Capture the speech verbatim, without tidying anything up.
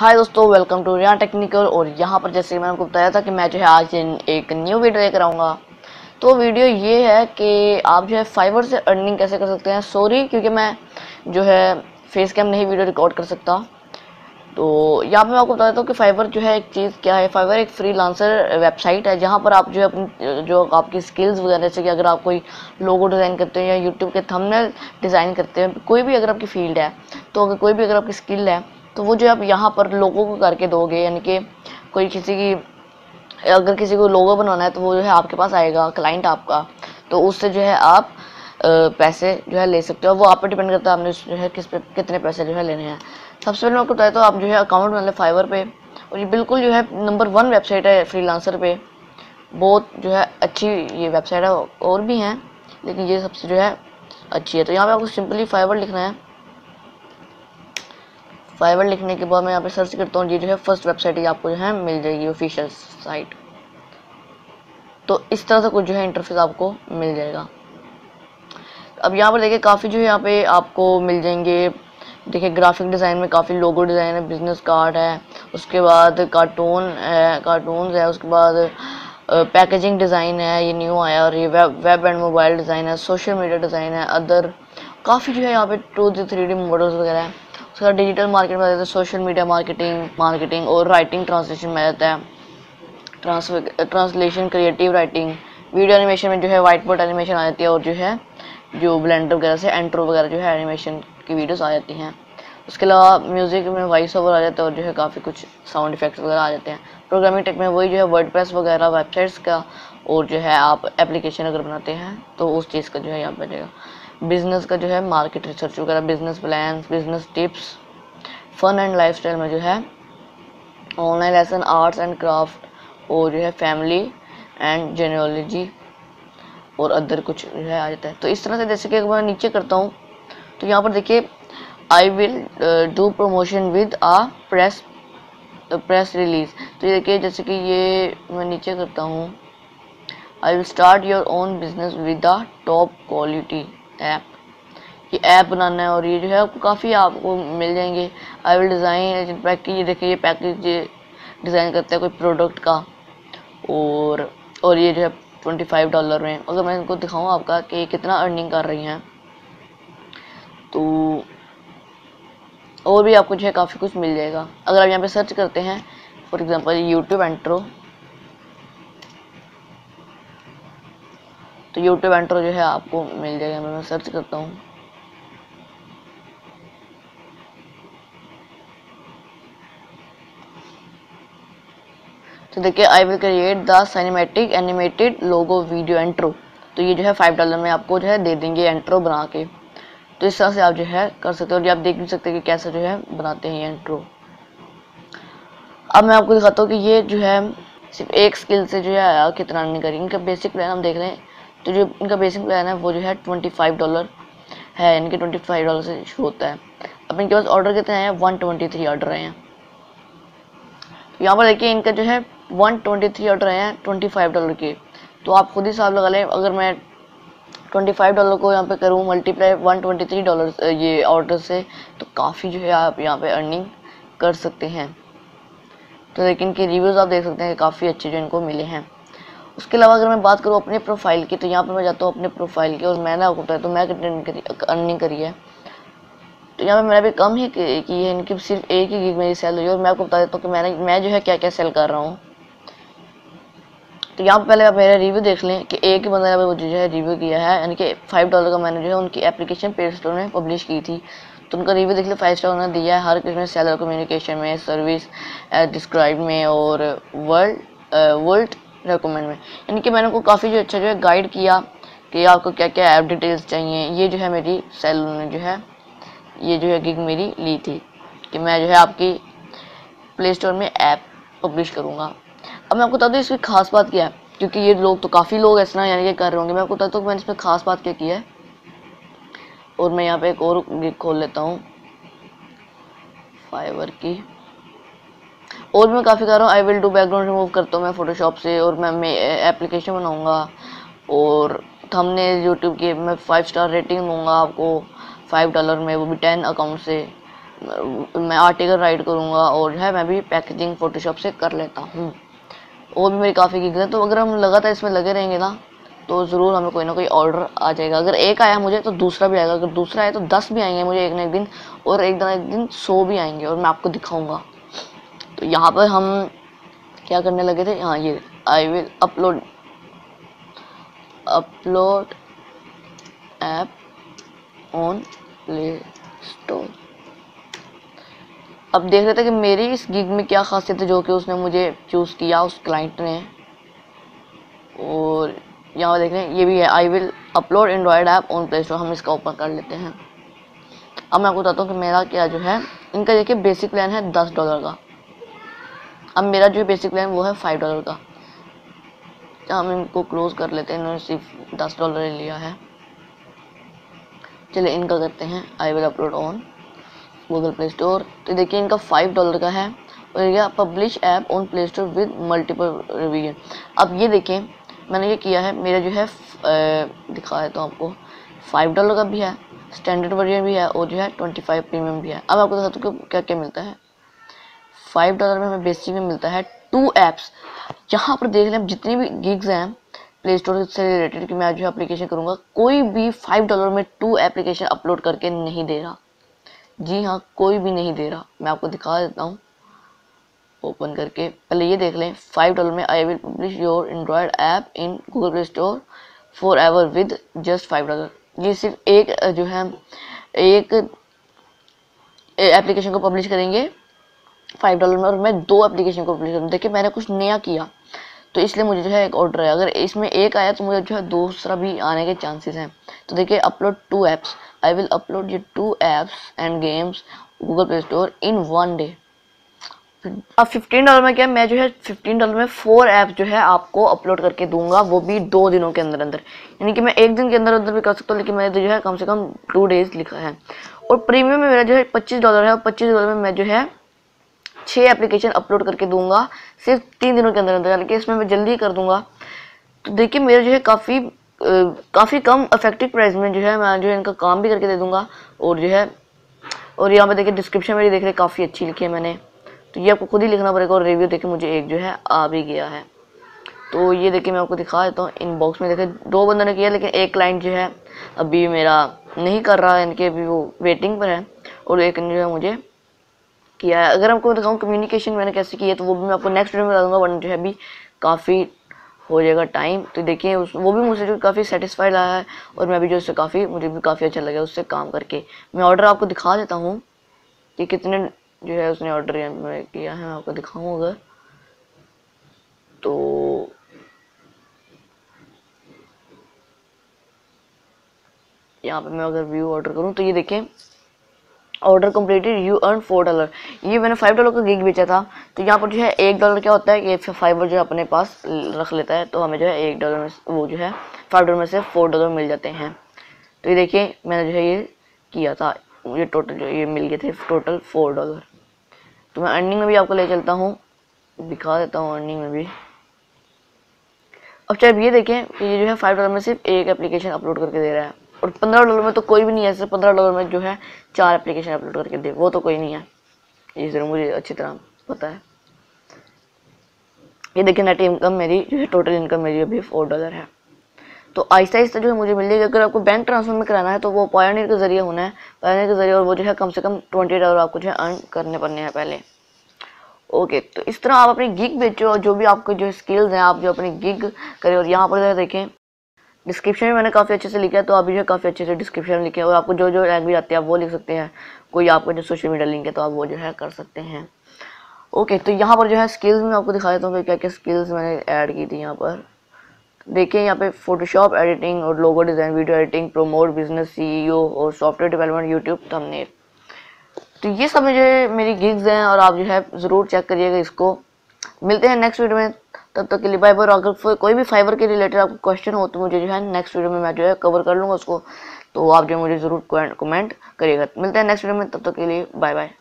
हाय दोस्तों, welcome to Riya technical. और यहाँ पर जैसे मैंने आपको बताया था कि मैं जो है आज एक न्यू वीडियो लेकर आऊँगा। तो वीडियो ये है कि आप जो है फाइवर से अर्निंग कैसे कर सकते हैं। सॉरी, क्योंकि मैं जो है फेस कैम नहीं वीडियो रिकॉर्ड कर सकता। तो यहाँ पे मैं आपको बता देता हूँ कि फाइवर जो है एक चीज़ क्या है। फाइवर एक फ्रीलांसर वेबसाइट है जहाँ पर आप जो है अपनी जो आपकी स्किल्स वगैरह, जैसे कि अगर आप कोई लोगो डिज़ाइन करते हैं या यूट्यूब के थंबनेल डिज़ाइन करते हैं, कोई भी अगर आपकी फील्ड है, तो अगर कोई भी अगर आपकी स्किल है तो वो जो आप यहाँ पर लोगों को करके दोगे, यानी कि कोई किसी की अगर किसी को लोगो बनाना है तो वो जो है आपके पास आएगा, क्लाइंट आपका, तो उससे जो है आप आ, पैसे जो है ले सकते हो। वो आप पर डिपेंड करता है आपने जो है किस पे कितने पैसे जो है लेने हैं। सबसे पहले मैं आपको बताया तो आप जो है अकाउंट बना लें फाइवर पे, और ये बिल्कुल जो है नंबर वन वेबसाइट है फ्रीलांसर पे। बहुत जो है अच्छी ये वेबसाइट है, और भी हैं लेकिन ये सबसे जो है अच्छी है। तो यहाँ पे आपको सिंपली फाइवर लिखना है। फाइवर लिखने के बाद मैं यहाँ पे सर्च करता हूँ, ये जो है फर्स्ट वेबसाइट है, आपको जो है मिल जाएगी ऑफिशियल साइट। तो इस तरह से कुछ जो है इंटरफेस आपको मिल जाएगा। अब यहाँ पर देखिए काफ़ी जो है यहाँ पे आपको मिल जाएंगे। देखिए ग्राफिक डिज़ाइन में काफ़ी लोगो डिज़ाइन है, बिजनेस कार्ड है, उसके बाद कार्टून है, कार्टून्स है, उसके बाद पैकेजिंग डिज़ाइन है, ये न्यू आया। और ये web web and mobile design है, सोशल मीडिया डिज़ाइन है, अदर काफ़ी जो है यहाँ पे two D three D models वगैरह है। उसके बाद डिजिटल मार्केट में आ जाता है, सोशल मीडिया मार्केटिंग मार्केटिंग और राइटिंग ट्रांसलेशन में आ जाता है, trans translation creative writing. Video animation में जो है वाइट बोर्ड एनिमेशन आ जाती है, और जो है जो ब्लेंडर वगैरह से एंट्रो वगैरह जो है एनिमेशन की वीडियोस आ जाती हैं। उसके अलावा म्यूज़िक में वॉइस ओवर आ जाता है, और जो है काफ़ी कुछ साउंड इफेक्ट्स वगैरह आ जाते हैं। प्रोग्रामिंग टेक में वही जो है वर्डप्रेस वगैरह वेबसाइट्स का, और जो है आप एप्लीकेशन अगर बनाते हैं तो उस चीज़ का जो है यहाँ बनेगा। बिजनेस का जो है मार्केट रिसर्च वगैरह, business plan, business tips, fun and lifestyle में जो है online lesson, arts and craft, और जो है फैमिली एंड जेनियोलॉजी और अदर कुछ जो है आ जाता है। तो इस तरह से जैसे कि मैं नीचे करता हूँ तो यहाँ पर देखिए I will do promotion with a press press release. तो ये देखिए जैसे कि ये मैं नीचे करता हूँ, I will start your own business with a top quality app. ये ऐप बनाना है, और ये जो है आपको काफ़ी आपको मिल जाएंगे। आई विल डिज़ाइन पैकेज, ये देखिए ये पैकेज डिज़ाइन करता है कोई प्रोडक्ट का, और और ये जो है ट्वेंटी फाइव डॉलर में। अगर मैं इनको दिखाऊँ आपका कि कितना अर्निंग कर रही हैं, तो और भी आपको जो है काफ़ी कुछ मिल जाएगा। अगर आप यहाँ पे सर्च करते हैं फॉर एग्जांपल यूट्यूब एंट्रो, तो यूट्यूब एंट्रो जो है आपको मिल जाएगा। मैं सर्च करता हूँ, तो देखिए I will create the cinematic animated logo video intro. तो ये जो है फाइव डॉलर में आपको जो है दे देंगे एंट्रो बना के। तो इस तरह से आप जो है कर सकते हो, और ये आप देख भी सकते हैं कि कैसे जो है बनाते हैं ये एंट्रो। अब मैं आपको दिखाता हूँ कि ये जो है सिर्फ एक स्किल से जो है आया कितना अर्निंग करेंगे। इनका बेसिक प्लान हम देख रहे हैं, तो जो इनका बेसिक प्लान है वो जो है ट्वेंटी फाइव डॉलर है, इनके ट्वेंटी फाइव डॉलर से शुरू होता है। अब इनके पास ऑर्डर कितने हैं, वन ट्वेंटी थ्री ऑर्डर हैं। तो यहाँ पर देखिए इनका जो है वन ट्वेंटी थ्री ऑर्डर हैं ट्वेंटी फाइव डॉलर के। तो आप खुद ही हिसाब लगा लें, अगर मैं ट्वेंटी फाइव डॉलर को यहाँ पे करूँ multiply one twenty three dollar ये ऑर्डर से, तो काफ़ी जो है आप यहाँ पे अर्निंग कर सकते हैं। तो लेकिन इनके रिव्यूज़ आप देख सकते हैं कि काफ़ी अच्छे जो इनको मिले हैं। उसके अलावा अगर मैं बात करूँ अपने प्रोफाइल की, तो यहाँ पे मैं जाता हूँ अपने प्रोफाइल की, और मैंने आपको बताया तो मैं कितनी अर्निंग करी है। तो यहाँ पे मैंने भी कम ही की है, इनकी सिर्फ एक ही गिग मेरी सेल हुई है। और मैं आपको बता देता हूँ कि मैंने मैं जो है क्या क्या सेल कर रहा हूँ। तो यहाँ पे पहले आप मेरा रिव्यू देख लें कि एक ही बंदा ने मुझे जो है रिव्यू किया है, यानी कि फाइव डॉलर का मैंने जो है उनकी एप्लीकेशन प्ले स्टोर में पब्लिश की थी। तो उनका रिव्यू देख ले, फाइव स्टार उन्होंने दिया है हर किसी में, सेलर कम्युनिकेशन में, सर्विस डिस्क्राइब में, और वर्ल्ड वर्ल्ड रिकमेंड में। यानी कि मैंने उनको काफ़ी जो अच्छा जो है गाइड किया कि आपको क्या क्या ऐप डिटेल्स चाहिए। ये जो है मेरी सेल उन्होंने जो है ये जो है गिग मेरी ली थी कि मैं जो है आपकी प्ले स्टोर में ऐप पब्लिश करूँगा। अब मैं आपको बता दूँ इसकी खास बात क्या है, क्योंकि ये लोग तो काफ़ी लोग ऐसा ना यानी कि कर रहे होंगे। मैं आपको बताता हूँ कि मैंने इसमें खास बात क्या की है। और मैं यहाँ पे एक और गिग खोल लेता हूँ फाइवर की, और मैं काफ़ी कर रहा हूँ। I will do background remove करता हूँ मैं फोटोशॉप से, और मैं मैं एप्लीकेशन बनाऊँगा, और थंबनेल यूट्यूब की मैं फाइव स्टार रेटिंग दूँगा आपको फाइव डॉलर में, वो भी टेन अकाउंट से। मैं आर्टिकल राइट करूँगा और जो है मैं भी पैकेजिंग फोटोशॉप से कर लेता हूँ। और भी मेरी काफ़ी गिग्स हैं, तो अगर हम लगातार इसमें लगे रहेंगे ना तो ज़रूर हमें कोई ना कोई ऑर्डर आ जाएगा। अगर एक आया मुझे तो दूसरा भी आएगा, अगर दूसरा आया तो दस भी आएंगे मुझे एक ना एक दिन, और एक दिन एक दिन सौ भी आएंगे और मैं आपको दिखाऊंगा। तो यहाँ पर हम क्या करने लगे थे, हाँ ये I will upload upload app on play store. अब देख रहे थे कि मेरी इस गिग में क्या खासियत है जो कि उसने मुझे चूज़ किया, उस क्लाइंट ने। और यहाँ देख रहे हैं ये भी है, I will upload Android app on play store. हम इसका ओपन कर लेते हैं। अब मैं आपको बताता हूँ कि मेरा क्या जो है, इनका देखिए बेसिक प्लान है दस डॉलर का। अब मेरा जो बेसिक प्लान वो है फाइव डॉलर का। हम इनको क्लोज कर लेते हैं, इन्होंने सिर्फ दस डॉलर ही लिया है। चलिए इनका करते हैं I will upload on Google play store. तो देखिए इनका फाइव डॉलर का है और यह publish app on play store with multiple revision. अब ये देखें मैंने ये किया है, मेरा जो है दिखा देता हूँ आपको, फाइव डॉलर का भी है, स्टैंडर्ड वर्जन भी है और जो है ट्वेंटी फाइव प्रीमियम भी है। अब आपको बताता हूँ क्या क्या मिलता है। फाइव डॉलर में हमें बेसिक में मिलता है टू ऐप्स। यहाँ पर देख लें जितनी भी गिग्स हैं प्ले स्टोर से रिलेटेड कि मैं जो है एप्लीकेशन करूँगा, कोई भी फाइव डॉलर में टू एप्लीकेशन अपलोड करके नहीं दे रहा। जी हाँ, कोई भी नहीं दे रहा। मैं आपको दिखा देता हूँ ओपन करके। पहले ये देख लें, फाइव डॉलर में I will publish your Android app in Google play store forever with just five dollar. ये सिर्फ एक जो है एक एप्लीकेशन को पब्लिश करेंगे फाइव डॉलर में, और मैं दो एप्लीकेशन को पब्लिश करूँ। देखिए मैंने कुछ नया किया तो इसलिए मुझे जो है एक ऑर्डर है। अगर इसमें एक आया तो मुझे जो है दूसरा भी आने के चांसेस हैं। तो देखिए upload two apps, I will upload ये two apps and games Google play store in one day. अब फिफ्टीन डॉलर में क्या, मैं जो है फिफ्टीन डॉलर में फोर ऐप्स जो है आपको अपलोड करके दूंगा, वो भी दो दिनों के अंदर अंदर। यानी कि मैं एक दिन के अंदर अंदर भी कर सकता हूँ, लेकिन मैंने तो जो है कम से कम टू डेज लिखा है। और प्रीमियम में मेरा जो है पच्चीस डॉलर है, और पच्चीस डॉलर में मैं जो है छः एप्लीकेशन अपलोड करके दूंगा सिर्फ तीन दिनों के अंदर अंदर, यानी कि इसमें मैं जल्दी कर दूंगा। तो देखिए मेरा जो है काफ़ी काफ़ी कम इफेक्टिव प्राइस में जो है मैं जो है इनका काम भी करके दे दूंगा। और जो है और यहाँ पे देखिए डिस्क्रिप्शन मेरी देख रहे काफ़ी अच्छी लिखी है मैंने, तो ये आपको खुद ही लिखना पड़ेगा। और रिव्यू देखिए मुझे एक जो है आ भी गया है। तो ये देखिए मैं आपको दिखा देता हूँ इनबॉक्स में। देखिए दो बंदों ने किया, लेकिन एक क्लाइंट जो है अभी मेरा नहीं कर रहा है, इनके अभी वो वेटिंग पर है, और एक जो है मुझे किया है। अगर आपको दिखाऊँ कम्युनिकेशन मैंने कैसे की है तो वो भी मैं आपको नेक्स्ट वीडियो में बता दूंगा, वरना जो है अभी काफ़ी हो जाएगा टाइम। तो देखिए उस वो भी मुझसे जो काफ़ी सेटिस्फाइड आया है, और मैं भी जो उससे काफ़ी मुझे भी काफ़ी अच्छा लगा उससे काम करके। मैं ऑर्डर आपको दिखा देता हूँ कि कितने जो है उसने ऑर्डर किया है, मैं आपको दिखाऊँगा। तो यहाँ पे मैं अगर व्यू ऑर्डर करूँ तो ये देखें order completed you earn four dollar. ये मैंने फाइव डॉलर का गिग बेचा था। तो यहाँ पर जो है एक डॉलर क्या होता है, ये फाइवर जो है अपने पास रख लेता है, तो हमें जो है एक डॉलर में वो जो है फाइव डॉलर में से फोर डॉलर मिल जाते हैं। तो ये देखिए मैंने जो है ये किया था, मुझे टोटल जो ये मिल गए थे टोटल फोर डॉलर। तो मैं अर्निंग में भी आपको ले चलता हूँ, दिखा देता हूँ अर्निंग में भी। अब चाहे ये देखें कि ये जो है फाइव डॉलर में सिर्फ एक एप्लीकेशन अपलोड करके दे रहा है, और पंद्रह डॉलर में तो कोई भी नहीं है। सिर्फ पंद्रह डॉलर में जो है चार एप्लीकेशन अपलोड करके दे, वो तो कोई नहीं है। ये जरूर मुझे अच्छी तरह पता है। ये देखिए नेट इनकम मेरी जो है टोटल इनकम मेरी अभी फोर डॉलर है। तो आहिस्ता आहिस्ता जो है मुझे मिल जाएगी। अगर आपको बैंक ट्रांसफर में कराना है तो वो पायोनियर के जरिए होना है, पायोनियर के जरिए, और वो जो है कम से कम ट्वेंटी डॉलर आपको जो है अर्न करने पड़ने हैं पहले। ओके, तो इस तरह आप अपनी गिग बेचो, और जो भी आपके जो स्किल्स हैं आप जो अपनी गिग करें। और यहाँ पर देखें डिस्क्रिप्शन में मैंने काफ़ी अच्छे से लिखा है, तो आप भी जो काफ़ी अच्छे से डिस्क्रिप्शन में लिखे, और आपको जो जो लैंग्वेज आती है आप वो लिख सकते हैं। कोई आपका जो सोशल मीडिया लिंक है तो आप वो जो है कर सकते हैं। ओके, तो यहाँ पर जो है स्किल्स में आपको दिखा देता हूँ कि क्या क्या स्किल्स मैंने ऐड की थी। यहाँ पर देखिए यहाँ पे फोटोशॉप एडिटिंग और logo design, video editing, promote business, CEO और सॉफ्टवेयर डेवलपमेंट, यूट्यूब थंबनेल। तो ये सब मुझे मेरी गिग्स हैं, और आप जो है ज़रूर चेक करिएगा इसको। मिलते हैं नेक्स्ट वीडियो में, तब तक के लिए बाय बाय। अगर कोई भी फाइवर के रिलेटेड आपको क्वेश्चन हो तो मुझे जो है नेक्स्ट वीडियो में मैं जो है कवर कर लूँगा उसको, तो आप जो मुझे ज़रूर कमेंट करिएगा। मिलते हैं नेक्स्ट वीडियो में, तब तक के लिए बाय बाय।